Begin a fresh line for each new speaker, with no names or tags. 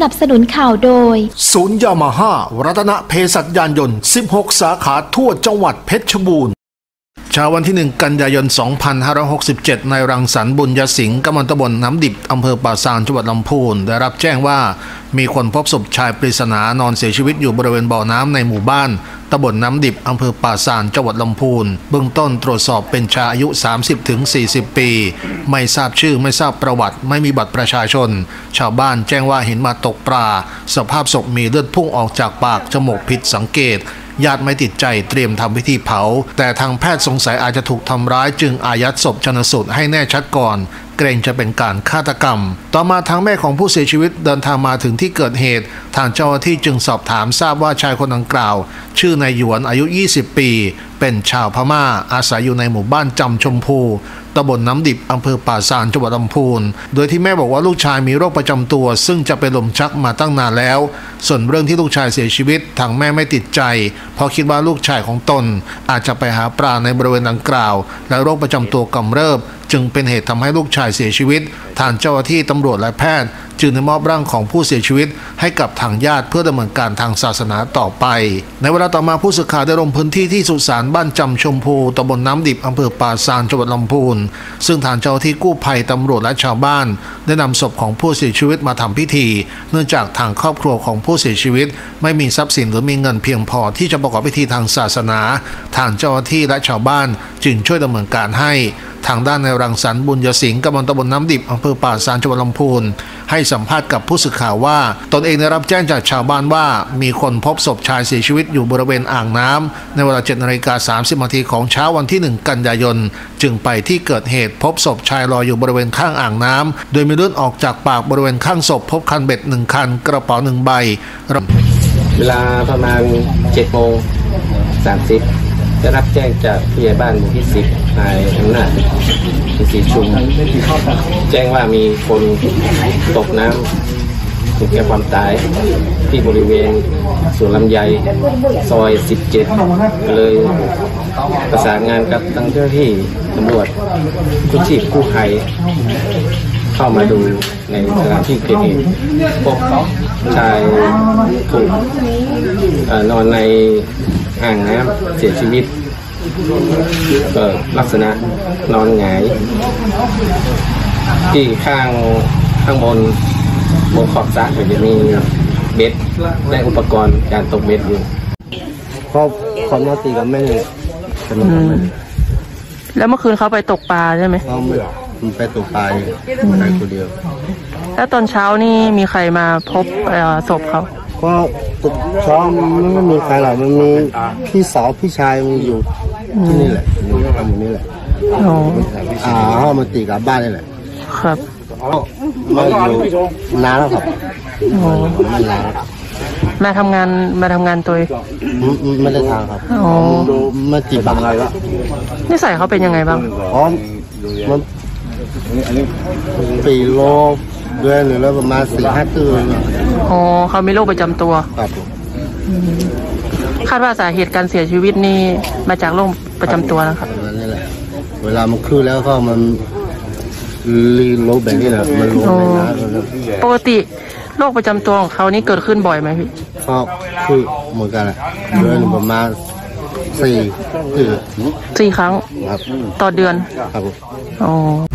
นับสนุนข่าวโดย
ศูนย์ยามาฮ่ารัตนเภสัชยานยนต์16 สาขาทั่วจังหวัดเพชรบูรณ์เช้าวันที่1 กันยายน 2567ในรังสรรค์บุญยสิงห์กำมลตำบลน้ำดิบอำเภอป่าซางจังหวัดลำพูนได้รับแจ้งว่ามีคนพบศพชายปริศนานอนเสียชีวิตอยู่บริเวณบ่อน้ำในหมู่บ้านตำบลน้ำดิบอำเภอป่าซางจังหวัดลำพูนเบื้องต้นตรวจสอบเป็นชายอายุ 30-40 ปีไม่ทราบชื่อไม่ทราบประวัติไม่มีบัตรประชาชนชาวบ้านแจ้งว่าเห็นมาตกปลาสภาพศพมีเลือดพุ่งออกจากปากจมูกผิดสังเกตญาติไม่ติดใจเตรียมทำพิธีเผาแต่ทางแพทย์สงสัยอาจจะถูกทำร้ายจึงอายัดศพชันสูตรให้แน่ชัดก่อนเกรงจะเป็นการฆาตกรรมต่อมาทางแม่ของผู้เสียชีวิตเดินทางมาถึงที่เกิดเหตุทางเจ้าหน้าที่จึงสอบถามทราบว่าชายคนดังกล่าวชื่อนายหยวนอายุ20 ปีเป็นชาวพม่าอาศัยอยู่ในหมู่บ้านจำชมพูตำบลน้ำดิบอำเภอป่าซางจังหวัดลำพูนโดยที่แม่บอกว่าลูกชายมีโรคประจำตัวซึ่งจะเป็นลมชักมาตั้งนานแล้วส่วนเรื่องที่ลูกชายเสียชีวิตทางแม่ไม่ติดใจเพราะคิดว่าลูกชายของตนอาจจะไปหาปลาในบริเวณดังกล่าวและโรคประจำตัวกำเริบจึงเป็นเหตุทำให้ลูกชายเสียชีวิตทางเจ้าหน้าที่ตำรวจและแพทย์จึงได้มอบร่างของผู้เสียชีวิตให้กับทางญาติเพื่อดำเนินการทางศาสนาต่อไปในเวลาต่อมาผู้สื่อข่าวได้ลงพื้นที่ที่สุสานบ้านจำชมพูตำบลน้ำดิบอำเภอป่าซางจังหวัดลำพูนซึ่งทางเจ้าหน้าที่กู้ภัยตำรวจและชาวบ้านได้นำศพของผู้เสียชีวิตมาทำพิธีเนื่องจากทางครอบครัวของผู้เสียชีวิตไม่มีทรัพย์สินหรือมีเงินเพียงพอที่จะประกอบพิธีทางศาสนาทางเจ้าหน้าที่และชาวบ้านจึงช่วยดำเนินการให้ทางด้านในรังสรรค์บุญยสิงห์กำมลตำบลน้ำดิบอำเภอป่าซางจังหวัดลำพูนให้สัมภาษณ์กับผู้สื่อข่าวว่าตนเองได้รับแจ้งจากชาวบ้านว่ามีคนพบศพชายเสียชีวิตอยู่บริเวณอ่างน้ำในเวลา 7:30 น.ของเช้าวันที่1 กันยายนจึงไปที่เกิดเหตุพบศพชายลอยอยู่บริเวณข้างอ่างน้ำโดยมีเลือดออกจากปากบริเวณข้างศพพบคันเบ็ด1 คันกระเป๋า1 ใบ
เวลาประมาณ 7:30 ได้รับแจ้งจากผู้ใหญ่บ้านหมู่ที่10นายอำนาจศรีชุมแจ้งว่ามีคนตกน้ำถึงแก่ความตายที่บริเวณสวนลำไยซอย17เลยประสานงานกับทางเจ้าหน้าที่ตำรวจกู้ชีพกู้ภัยเข้ามาดูในสถานที่เกิดเหตุพบชายถูกนอนในอ่างน้ำเสียชีวิตลักษณะนอนหงายที่ข้างบนขอบสระจะมีเบ็ดและอุปกรณ์การตกเบ็ดอยู่ครอบนอนตีกับแม่
แล้วเมื่อคืนเขาไปตกปลาใช่ไหม
เขาไปตกปลาไปคนเดียว
แล้วตอนเช้านี่มีใครมาพบศพเขา
ก็ตกเช้าไม่มีใครหรอกมันมีพี่สาวพี่ชายมันอยู่ที่นี่แหละอยู่ทำอยู่นี่แหละเขามาตีกับบ้านนี่แหละ
ครับ
มาอยู่นานแล้วครับไม่นาน
มาทำงานตัว
ไม่ได้ทางครับมาจีบอะไรละ
นิสัยเขาเป็นยังไงบ้าง
มันปีโลเดือนหรือประมาณ4-5 ตัว
เขามีโรคประจำตัว
ครับ
คาดว่าสาเหตุการเสียชีวิตนี่มาจากโรคประจำตัวนะครับ
นี่แหละเวลามันขึ้นแล้วก็มันรีโรคแบบนี้แหละมันลงในน้ำ
ปกติโรคประจำตัวของเขานี่เกิดขึ้นบ่อยไหมพี่
ก็คือเหมือนกันแหละเดือนประมาณ4 ครั้ง
ต่อเดือน
ครับ